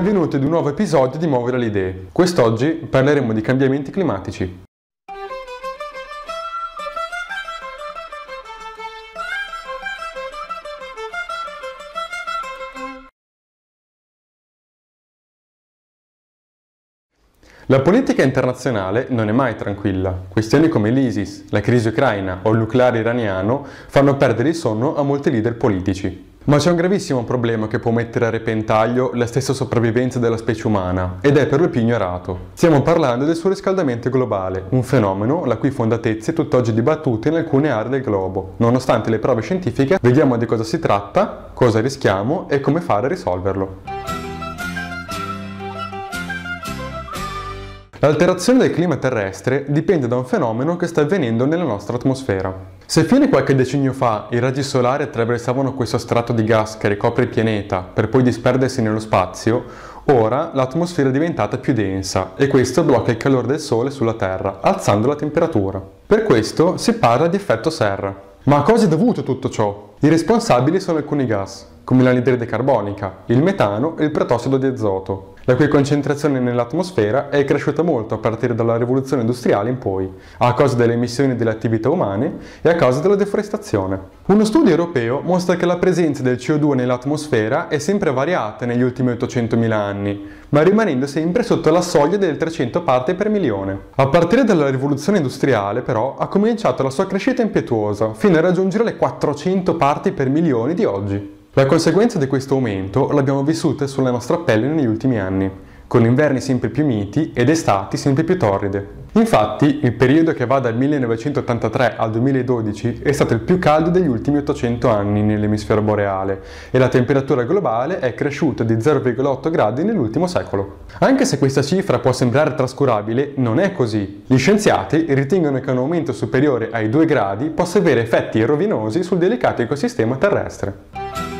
benvenuti ad un nuovo episodio di Muovere le idee. Quest'oggi parleremo di cambiamenti climatici. La politica internazionale non è mai tranquilla. Questioni come l'ISIS, la crisi ucraina o il nucleare iraniano fanno perdere il sonno a molti leader politici. Ma c'è un gravissimo problema che può mettere a repentaglio la stessa sopravvivenza della specie umana, ed è per lo più ignorato. Stiamo parlando del surriscaldamento globale, un fenomeno la cui fondatezza è tutt'oggi dibattuta in alcune aree del globo. Nonostante le prove scientifiche, vediamo di cosa si tratta, cosa rischiamo e come fare a risolverlo. L'alterazione del clima terrestre dipende da un fenomeno che sta avvenendo nella nostra atmosfera. Se fino a qualche decennio fa i raggi solari attraversavano questo strato di gas che ricopre il pianeta per poi disperdersi nello spazio, ora l'atmosfera è diventata più densa e questo blocca il calore del Sole sulla Terra, alzando la temperatura. Per questo si parla di effetto serra. Ma a cosa è dovuto tutto ciò? I responsabili sono alcuni gas, come l'anidride carbonica, il metano e il protossido di azoto, la cui concentrazione nell'atmosfera è cresciuta molto a partire dalla rivoluzione industriale in poi, a causa delle emissioni delle attività umane e a causa della deforestazione. Uno studio europeo mostra che la presenza del CO2 nell'atmosfera è sempre variata negli ultimi 800.000 anni, ma rimanendo sempre sotto la soglia delle 300 parti per milione. A partire dalla rivoluzione industriale, però, ha cominciato la sua crescita impetuosa, fino a raggiungere le 400 parti per milione di oggi. La conseguenza di questo aumento l'abbiamo vissuta sulla nostra pelle negli ultimi anni, con inverni sempre più miti ed estati sempre più torride. Infatti, il periodo che va dal 1983 al 2012 è stato il più caldo degli ultimi 800 anni nell'emisfero boreale e la temperatura globale è cresciuta di 0,8 gradi nell'ultimo secolo. Anche se questa cifra può sembrare trascurabile, non è così. Gli scienziati ritengono che un aumento superiore ai 2 gradi possa avere effetti rovinosi sul delicato ecosistema terrestre.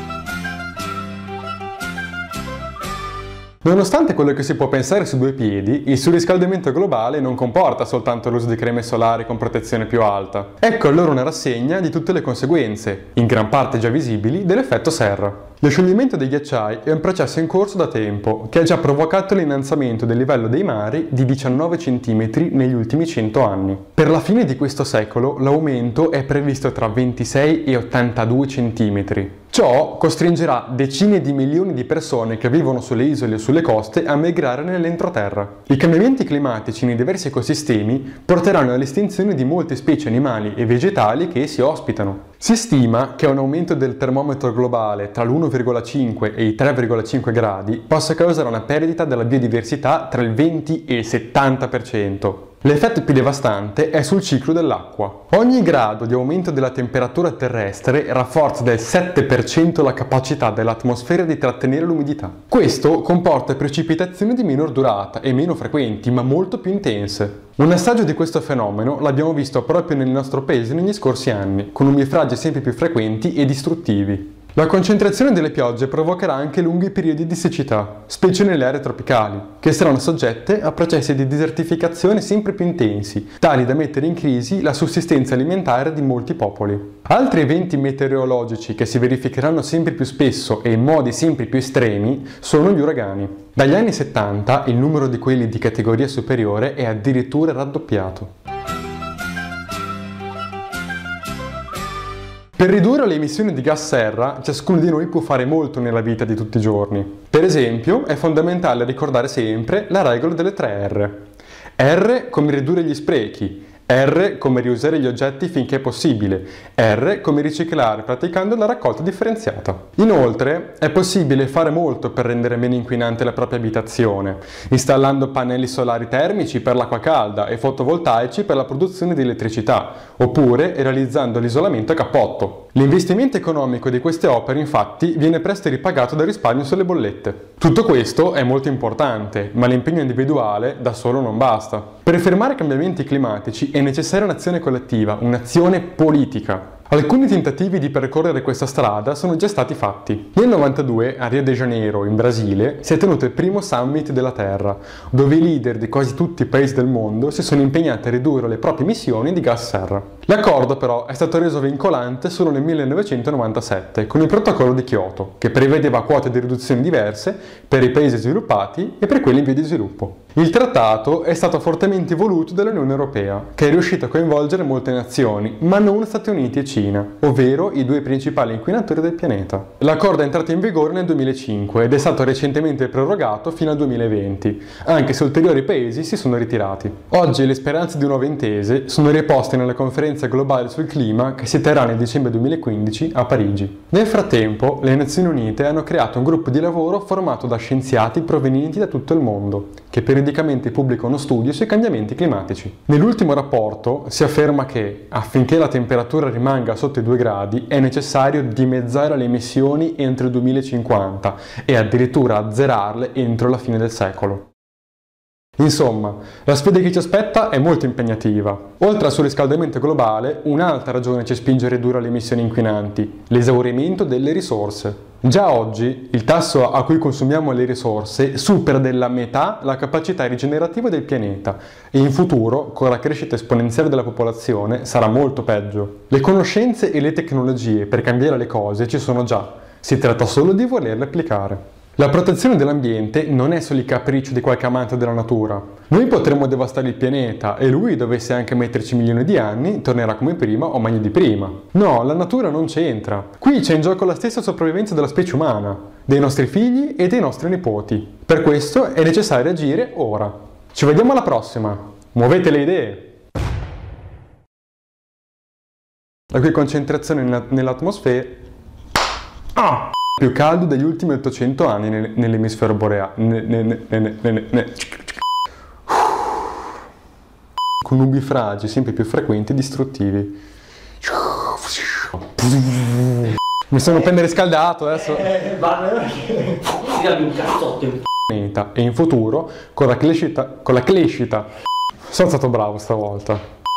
Nonostante quello che si può pensare su due piedi, il surriscaldamento globale non comporta soltanto l'uso di creme solari con protezione più alta. Ecco allora una rassegna di tutte le conseguenze, in gran parte già visibili, dell'effetto serra. Lo scioglimento dei ghiacciai è un processo in corso da tempo, che ha già provocato l'innalzamento del livello dei mari di 19 cm negli ultimi 100 anni. Per la fine di questo secolo l'aumento è previsto tra 26 e 82 cm. Ciò costringerà decine di milioni di persone che vivono sulle isole o sulle coste a migrare nell'entroterra. I cambiamenti climatici nei diversi ecosistemi porteranno all'estinzione di molte specie animali e vegetali che essi ospitano. Si stima che un aumento del termometro globale tra l'1,5 e i 3,5 gradi possa causare una perdita della biodiversità tra il 20 e il 70%. L'effetto più devastante è sul ciclo dell'acqua. Ogni grado di aumento della temperatura terrestre rafforza del 7% la capacità dell'atmosfera di trattenere l'umidità. Questo comporta precipitazioni di minor durata e meno frequenti, ma molto più intense. Un assaggio di questo fenomeno l'abbiamo visto proprio nel nostro paese negli scorsi anni, con nubifragi sempre più frequenti e distruttivi. La concentrazione delle piogge provocherà anche lunghi periodi di siccità, specie nelle aree tropicali, che saranno soggette a processi di desertificazione sempre più intensi, tali da mettere in crisi la sussistenza alimentare di molti popoli. Altri eventi meteorologici che si verificheranno sempre più spesso e in modi sempre più estremi sono gli uragani. Dagli anni 70 il numero di quelli di categoria superiore è addirittura raddoppiato. Per ridurre le emissioni di gas serra, ciascuno di noi può fare molto nella vita di tutti i giorni. Per esempio, è fondamentale ricordare sempre la regola delle 3 R. R come ridurre gli sprechi, R come riusare gli oggetti finché è possibile, R come riciclare praticando la raccolta differenziata. Inoltre è possibile fare molto per rendere meno inquinante la propria abitazione, installando pannelli solari termici per l'acqua calda e fotovoltaici per la produzione di elettricità, oppure realizzando l'isolamento a cappotto. L'investimento economico di queste opere infatti viene presto ripagato dal risparmio sulle bollette. Tutto questo è molto importante, ma l'impegno individuale da solo non basta. Per fermare i cambiamenti climatici è necessaria un'azione collettiva, un'azione politica. Alcuni tentativi di percorrere questa strada sono già stati fatti. Nel 92 a Rio de Janeiro, in Brasile, si è tenuto il primo summit della Terra, dove i leader di quasi tutti i paesi del mondo si sono impegnati a ridurre le proprie emissioni di gas serra. L'accordo però è stato reso vincolante solo nel 1997 con il protocollo di Kyoto, che prevedeva quote di riduzione diverse per i paesi sviluppati e per quelli in via di sviluppo. Il trattato è stato fortemente voluto dall'Unione Europea, che è riuscita a coinvolgere molte nazioni, ma non Stati Uniti e Cina, ovvero i due principali inquinatori del pianeta. L'accordo è entrato in vigore nel 2005 ed è stato recentemente prorogato fino al 2020, anche se ulteriori paesi si sono ritirati. Oggi le speranze di un nuovo intese sono riposte nella conferenza globale sul clima che si terrà nel dicembre 2015 a Parigi. Nel frattempo, le Nazioni Unite hanno creato un gruppo di lavoro formato da scienziati provenienti da tutto il mondo, che periodicamente pubblica uno studio sui cambiamenti climatici. Nell'ultimo rapporto si afferma che, affinché la temperatura rimanga sotto i 2 gradi, è necessario dimezzare le emissioni entro il 2050 e addirittura azzerarle entro la fine del secolo. Insomma, la sfida che ci aspetta è molto impegnativa. Oltre al surriscaldamento globale, un'altra ragione ci spinge a ridurre le emissioni inquinanti: l'esaurimento delle risorse. Già oggi il tasso a cui consumiamo le risorse supera della metà la capacità rigenerativa del pianeta e in futuro, con la crescita esponenziale della popolazione, sarà molto peggio. Le conoscenze e le tecnologie per cambiare le cose ci sono già, si tratta solo di volerle applicare. La protezione dell'ambiente non è solo il capriccio di qualche amante della natura. Noi potremmo devastare il pianeta e lui, dovesse anche metterci milioni di anni, tornerà come prima o meglio di prima. No, la natura non c'entra. Qui c'è in gioco la stessa sopravvivenza della specie umana, dei nostri figli e dei nostri nipoti. Per questo è necessario agire ora. Ci vediamo alla prossima. Muovete le idee! La cui concentrazione nell'atmosfera più caldo degli ultimi 800 anni nell'emisfero boreale. Con nubifragi sempre più frequenti e distruttivi. Mi sono appena riscaldato adesso. Tirami un cazzotto in E in futuro, con la crescita. Sono stato bravo stavolta.